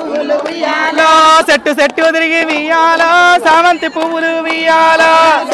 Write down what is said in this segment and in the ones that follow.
పువ్వులు ఉయ్యాలో చెట్టు చెట్టు తిరిగి వియ్యాలో సామంతి పువ్వులు వియ్యాలో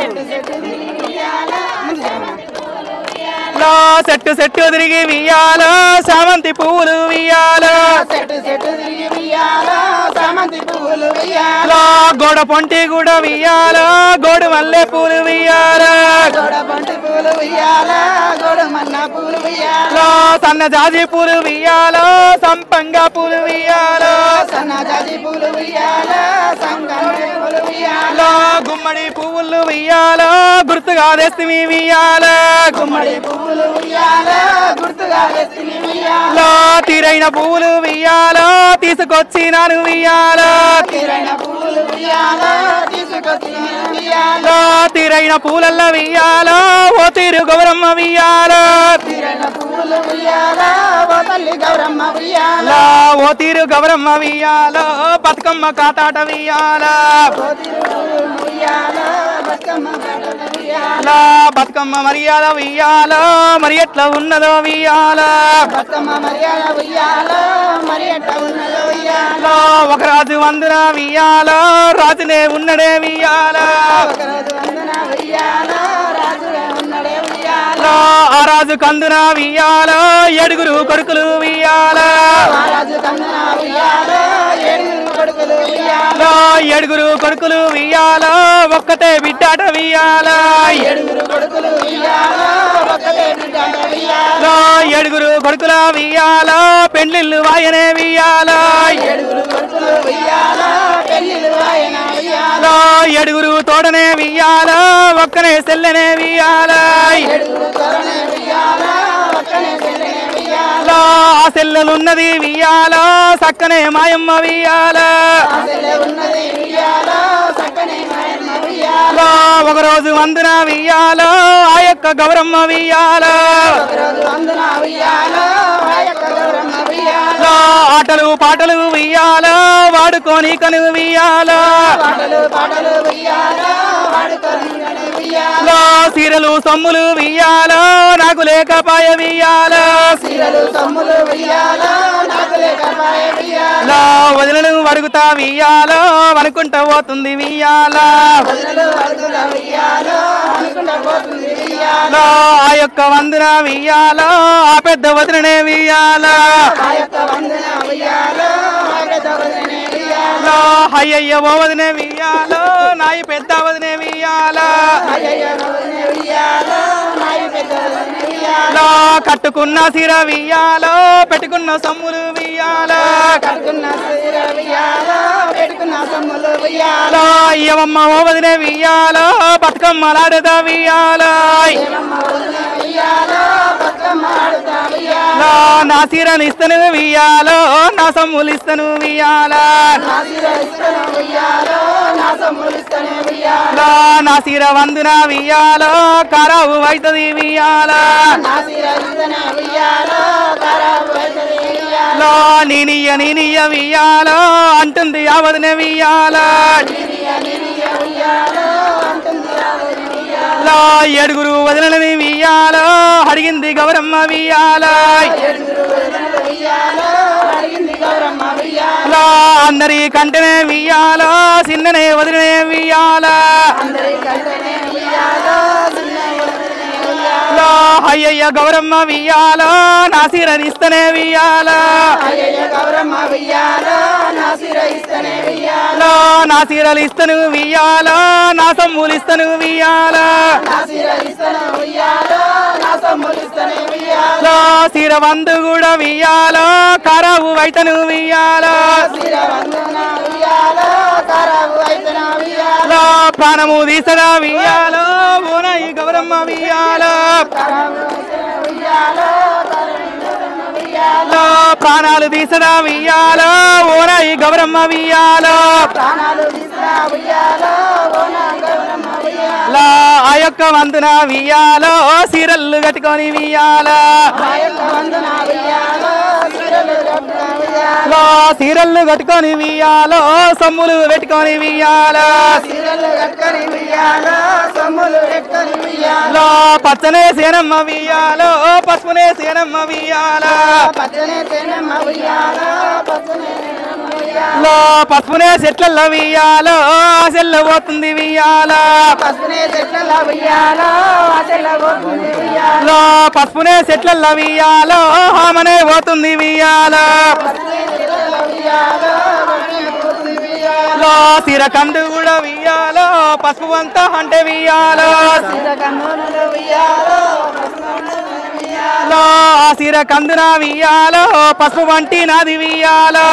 చెట్టు చెట్టు తిరిగి వియ్యాలో సామంతి పువ్వులు వియ్యాలో చెట్టు చెట్టు తిరిగి ఉయ్యాలో సామంతి పువ్వులు ఉయ్యాలో గోడ పొంటి కూడా వియ్యాలో గోడు మల్లె పూలు వియ్యాలో గోడ బంటి పూలు ఉయ్యాలో గోడ మన్న పూలు ఉయ్యాలో సన్న జాజి పూలు వియ్యాలో సంపంగా పూలు వియ్యాలో సన్న జాజి పూలు ఉయ్యాలో సంగమే పూలు ఉయ్యాలో గుమ్మడి పువ్వులు వియ్యాలో గుర్తుగా తెస్తివి వియ్యాలో గుమ్మడి పువ్వులు ఉయ్యాలో గుర్తుగా ఎత్తిని ఉయ్యాలో తీరైన పువ్వులు వియ్యాలో తీసుకొచ్చినాను వియ్యాలో తీరైన పువ్వులు ఉయ్యాలో తీసుకొచ్చి ఉయ్యాలో తీరైన పూలల్ల వియ్యాలో ఓ తీరు గౌరమ్మ వియ్యాలో తీరైన పువ్వులు ఉయ్యాలో ఓ తల్లి గౌరమ్మ ఉయ్యాలో ఓ తీరు గౌరమ్మ వియ్యాలో బతుకమ్మ కాతాట వియ్యాలో ఉయ్యాలో బతుకమ్మ పాటలు ఉయ్యాలో బతుకమ్మ మర్యాద వియ్యాలో మరి ఎట్లా ఉన్నదో వియ్యాలో బతుకమ్మ మర్యాద ఉయ్యాలో మరి ఎట్ట ఉన్నదో ఉయ్యాలో ఒక రాజు వందున వియ్యాలో రాజునే ఉన్నడే వియ్యాలో ఒకరోజు వందన ఉయ్యాలో రాజుగా ఉన్నడే ఉయ్యాలో ఆ రాజు కందున వియ్యాలో ఏడుగురు కొడుకులు వియ్యాలో ఆ రాజు కన్నున ఉయ్యాలో ఏడుగురు కొడుకులు ఉయ్యాలో ఏడుగురు కొడుకులు వియ్యాలో ఒక్కతే బిడ్డాట వియ్యాలో ఏడుగురు కొడుకులు ఉయ్యాలో ఒక్కటే బిడ్డ ఉయ్యాలో ఏడుగురు కొడుకుల వియ్యాలో పెండ్లిళ్ళు వాయనే వియ్యాలో ఏడుగురు కొడుకులు ఉయ్యాలో పెళ్ళిళ్ళు ఆయన ఉయ్యాలో ఏడుగురు తోడనే వియ్యాలో ఒక్కనే సెల్లెనే వియ్యాలో ఏడుగురు తోరణే ఉయ్యాలో ఒక్కనే చెల్లెనే ఉయ్యాలో ఆ సెల్లెలున్నది వియ్యాలో సక్కనే మాయమ్మ వియ్యాలో ఆశలే ఉన్నది ఉయ్యాలో చక్కనే మాయమ్మ ఉయ్యాలో ఒక రోజు వందున వియ్యాలో ఆ యొక్క గౌరమ్మ వియ్యాలో ఒకరోజు వందన ఉయ్యాలో ఆ యొక్క గౌరమ్మ ఉయ్యాలో ఆటలు పాటలు వియ్యాలో వాడుకొని కను వియ్యాలో పాటలు ఉయ్యాలో వాడుకొని ఉయ్యాలో సీరలు సొమ్ములు వియ్యాలో నాకు లేకపాయ వియ్యాలో చీరలు సొమ్ములు ఉయ్యాలో నాకు లేకపాయ ఉయ్యాలో వదిలను అడుగుతా వియ్యాలో అనుకుంటా పోతుంది వియ్యాలో వదలు వదల ఉయ్యాలో అనుకుంటా పోతుంది ఉయ్యాలో ఆ యొక్క వందన వియ్యాలో ఆ పెద్ద వదిననే వియ్యాలో ఆ యొక్క వందన ఉయ్యాలో ఆ పెద్ద వదనే ఉయ్యాలో అయ్యయ్య ఓ వదినే వియ్యాలో నాయి పెద్ద వదినే వియ్యాలో అయ్యయ్య వదనే ఉయ్యాలో నాయి పెద్ద వదనే ఉయ్యాలో కట్టుకున్న సిర వియ్యాలో పెట్టుకున్న సొమ్ములు వియ్యాలో కట్టుకున్న చీర ఉయ్యాలో పెట్టుకున్న సొమ్ములు ఉయ్యాలో అయ్యవమ్మ ఓ వదినే వియ్యాలో బతుకమ్మలాడదా వియ్యాలో ఏమమ్మ వదనే ఉయ్యాలో బతుకమ్మ ఆడుతా ఉయ్యాలో నా సిరని ఇస్తను వియ్యాలో నా సొమ్ములు ఇస్తను వియ్యాలో నా చీర ఇస్తనే ఉయ్యాలో నా సొమ్ములు ఇస్తనే ఉయ్యాలో నా సిర వందున వియ్యాలో కరావు అవుతుంది వియ్యాలో నా చీర ఇస్తనే ఉయ్యాలో ఖరాబు అవుతుంది ఉయ్యాలో నీనియ వియ్యాలో అంటుంది ఆ వదినే వియ్యాలో నినియ ఉయ్యాలో అంటుంది ఆ వదనే ఉయ్యాలో ఏడుగురు వదినని వియ్యాలో అడిగింది గౌరమ్మ వియ్యాలో ఏడుగురు వదనలు ఉయ్యాలో అడిగింది గౌరమ్మ ఉయ్యాలో అందరి కంటనే వియ్యాలో చిన్ననే వదిలనే వియ్యాలో అందరి కంటనే ఉయ్యాలో చిన్న వదనే ఉయ్యాలో అయ్యయ్య గౌరమ్మ వియ్యాలో నా సిరనిస్తనే వియ్యాలో అయ్యయ్య గౌరమ్మ ఉయ్యాలో నా చీర ఇస్తనే ఉయ్యాలో నా సిరలు ఇస్తను వియ్యాలో నా సొమ్ములు ఇస్తను వియ్యాలో నా చీర ఇస్తనే ఉయ్యాలో నా సొమ్ములు ఇస్తనే ఉయ్యాలో సిర వందు కూడా వియ్యాలో కరావు అయితను వియ్యాలో చీర వందన ఉయ్యాలో ఖరాబు అయితేనా ఉయ్యాలో ప్రాణము తీసగా వియ్యాలో ఓనయి గౌరమ్మ వియ్యాలో ఖరాబు అయితేనా ఉయ్యాలో గౌరమ్మ ఉయ్యాలో ప్రాణాలు తీసగా వియ్యాలో ఓనయి గౌరమ్మ వియ్యాలో ప్రాణాలు తీసుకురా ఉయ్యాలో ఓన గౌరమ్మ ఉయ్యాలో ఆ యొక్క వందున వియ్యాలో సీరల్లు కట్టుకొని వియ్యాలో ఆ యొక్క వందన ఉయ్యాలో చీరలు కట్టుకురా ఉయ్యాలో సీరల్లు కట్టుకొని వియ్యాలో సొమ్ములు పెట్టుకొని వియ్యాలో చీరలు కట్టుకొని ఉయ్యాలో సొమ్ములు పెట్టుకొని ఉయ్యాలో పచ్చనే సేనమ్మ వియ్యాలో పసుపునే సేనమ్మ వియ్యాలో పచ్చనే తేనమ్మ ఉయ్యాలో పచ్చనే తేనమ్మ లో పసుపునే చెట్ల వియ్యాలో సెల్ల పోతుంది వియ్యాల లో పసుపునే చెట్ల వియ్యాలో ఆమనే పోతుంది వియ్యాల లో సిరకందు కూడా వియ్యాలో పసుపు అంతా అంటే వియ్యాలో లో సిరకందున వియ్యాలో పసుపు వంటి నాది వియ్యాలో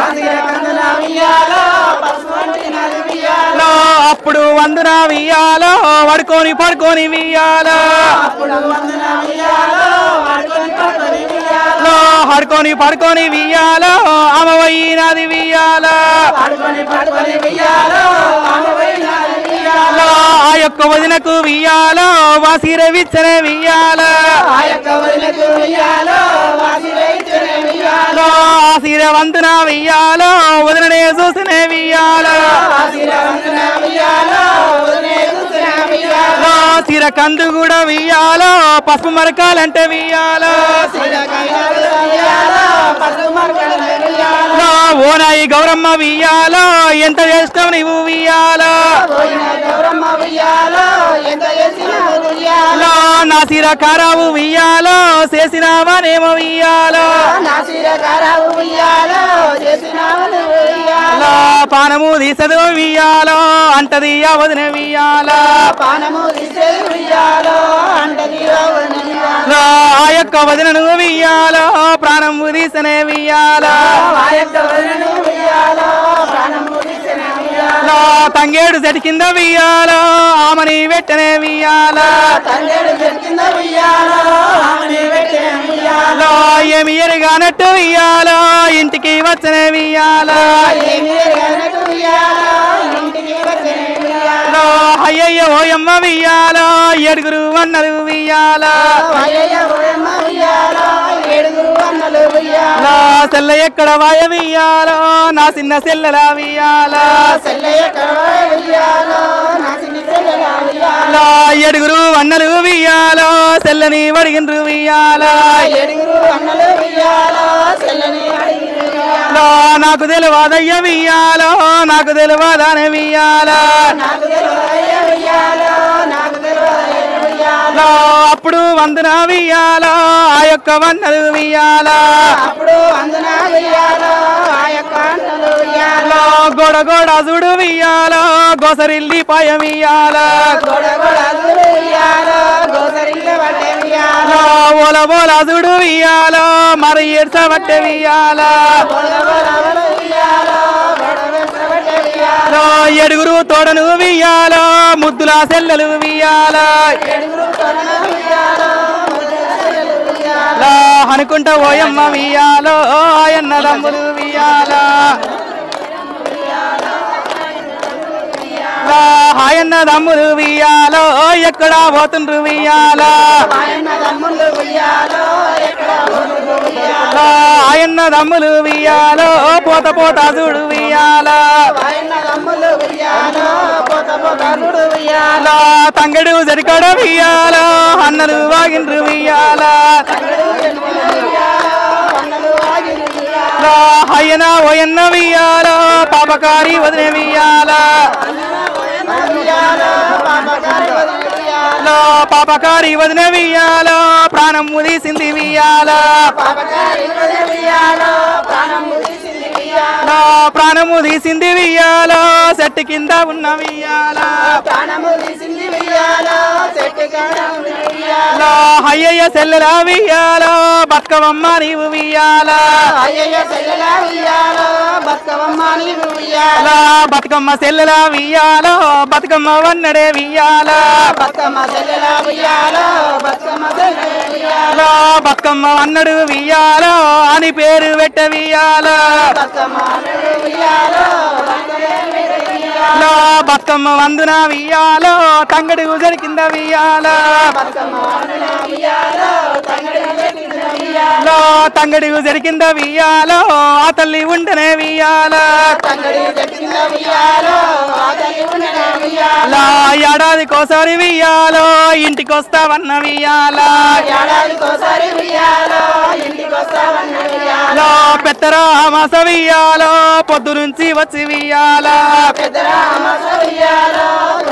లో అప్పుడు వందున వియ్యాలో వడుకొని పడుకొని వియ్యాలో లో హడుకొని పడుకొని వియ్యాలో అమవయ్యినది వియ్యాలో లో ఆ యొక్క వదినకు వియ్యాలో వాసిర విచ్చనే వియ్యాలో లో ఆ సిర వందున వియ్యాలో వదిననే చూసినే వియ్యాలో లో సిర కందు కూడా వియ్యాలో పసుపు మరకాలంటే వియ్యాలో లో ఓనాయి గౌరమ్మ వియ్యాలో ఎంత చేస్తావు నువ్వు వియ్యాలో లో నా సిర కారావు వియ్యాలో చేసినావానేమో వియ్యాలో లో పానము తీసదు వియ్యాలో అంటది వదిన వియ్యాలో లో ఆ యొక్క వదినను వియ్యాలో ప్రాణము తీసనే వియ్యాలో లో తంగేడు చెట్టు కింద వియ్యాలో ఆమని వెట్టనే వియ్యాలో లో ఏమి ఎరుగానట్టు వియ్యాలో ఇంటికి వచ్చనే వియ్యాలో లో అయ్యయ్య ఓయమ్మ వియ్యాలో ఏడుగురు అన్నలు వియ్యాలో లో సెల్ల ఎక్కడ వాయ వియ్యాలో నా చిన్న సెల్లల వియ్యాలో లో ఏడుగురు అన్నలు వియ్యాలో సెల్లని వడిగినరు వియ్యాలో లో నాకు తెలియదయ్య వియ్యాలో నాకు తెలియదానే వియ్యాలో లో అప్పుడు వందన వియ్యాలో ఆ యొక్క వన్నలు వియ్యాలో లో గోడ గోడ చూడు వియ్యాలో గోసరిల్లి పాయ వియ్యాలో లో ఓల బోల చూడు వియ్యాలో మరి ఏడ్చబట్టే వియ్యాలో లో ఏడుగురు తోడను వియ్యాలో ముద్దుల సెల్లలు వియ్యాలో లో అనుకుంటా ఓయమ్మ వియ్యాలో ఆయన్న దమ్ములు వియ్యాలో లో ఆయన్న దమ్ములు వియ్యాలో ఎక్కడ పోతుండ్రు వియ్యాలో లో ఆయన్న దమ్ములు వియ్యాలో పోత పోత చూడు వియ్యాలో లో తంగడు జరికడ వియ్యాలో అన్నలు వాగిండ్రు వియ్యాలో లో అయ్యన ఓయన్న వియ్యాలో పాపకారి వదిన వియ్యాలో లో పాపకారి వదిన వియ్యాలో ప్రాణం ముదీసింది వియ్యాలో లో ప్రాణము తీసింది వియ్యాలో చెట్టు కింద ఉన్న వియ్యాలో లో అయ్యయ్య సెల్లెల వియ్యాలో బతుకవమ్మ నీవు వియ్యాలో లో బతుకమ్మ సెల్లెల వియ్యాలో బతుకమ్మ వన్నడే వియ్యాలో లో బతుకమ్మ వన్నడు వియ్యాలో అని పేరు పెట్ట వియ్యాలో లో బతుకమ్మ వందున వియ్యాలో తంగడు ఉజరి కింద వియ్యాలో ఉయ్యాలో తంగడిగు జరికింద వియ్యాలో ఆ తల్లి ఉండనే వియ్యాలో తంగడి చెట్టింద ఉయ్యాలో ఆ తల్లి ఉండనే ఉయ్యాలో ఏడాదికోసారి వియ్యాలో ఇంటికొస్తావన్న వియ్యాలో ఏడాదికోసారి ఉయ్యాలో ఇంటికొస్తావన్న ఉయ్యాలో పెద్దరా మాస వియ్యాలో పొద్దు నుంచి వచ్చి వియ్యాలో పెద్దరామస ఉయ్యాలో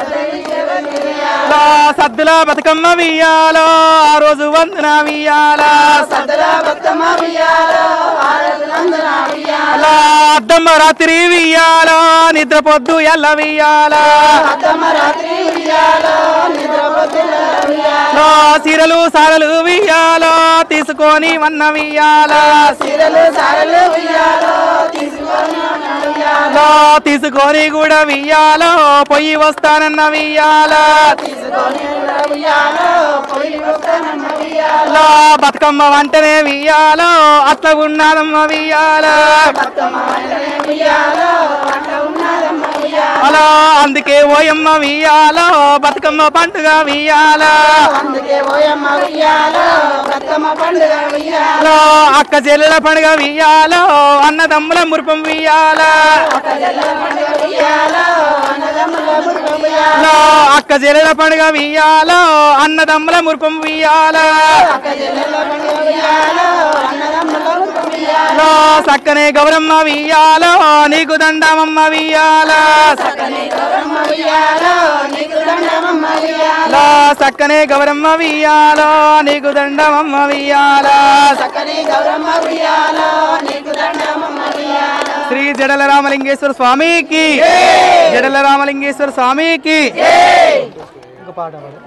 సద్దుల బతుకమ్మ వియ్యాలో ఆ రోజు వందన వియ్యాలో సద్దల బతుకమ్మ ఉయ్యాలో ఆ రోజు నందన ఉయ్యాలో అద్దమ్మ రాత్రి వియ్యాలో నిద్ర పొద్దు ఎల్ల వియ్యాలో అద్దమ్మ రాత్రి ఉయ్యాలో నిద్ర పొద్దుల ఉయ్యాలో సీరలు సారలు వియ్యాలో తీసుకొని వన్న వియ్యాలో సీరలు సారలు ఉయ్యాలో తీసుకొని ఉయ్యాలో తీసుకొని కూడా వియ్యాలో పొయ్యి వస్తానన్న వియ్యాలో తీసుకొని ఉయ్యాలో పోయి వస్తానన్న ఉయ్యాలో బతుకమ్మ వంటనే వియ్యాలో అట్లా ఉన్నదమ్మ వియ్యాలో బతుకమ్మ వంటనే ఉయ్యాలో అట్లా ఉన్నదమ్మ ఉయ్యాలో అలా అందుకే ఓయమ్మ వియ్యాలో బతుకమ్మ పండుగ వియ్యాలో అందుకే ఓయమ్మ ఉయ్యాలో బతుకమ్మ పండుగ ఉయ్యాలో అక్క చెల్లెల పండుగ వియ్యాలో అన్నదమ్ముల మురుపం వియ్యాలో ఒక జల్ల పండుగ ఉయ్యాలో అన్నదమ్ముల మురుగ ఉయ్యాలో అక్క చెల్లెల పండుగ వియ్యాలో అన్నదమ్ముల మురుపం వియ్యాలో ఒక జల్ల పండుగ ఉయ్యాలో అన్నదమ్ముల మురుగ ఉయ్యాలో సక్కనే గౌరమ్మ వియ్యాలో నీకు దండమమ్మ వియ్యాలో సకనే గౌరమ్మ ఉయ్యాలో నీకు దండమమ్మ ఉయ్యాలో సక్కనే గౌరమ్మ వియ్యాలో నీకు దండమమ్మ వియ్యాలో సకనే గౌరమ్మ ఉయ్యాలో నీకు దండమమ్మ ఉయ్యాలో శ్రీ జడల రామలింగేశ్వర స్వామికి జడల రామలింగేశ్వర స్వామికి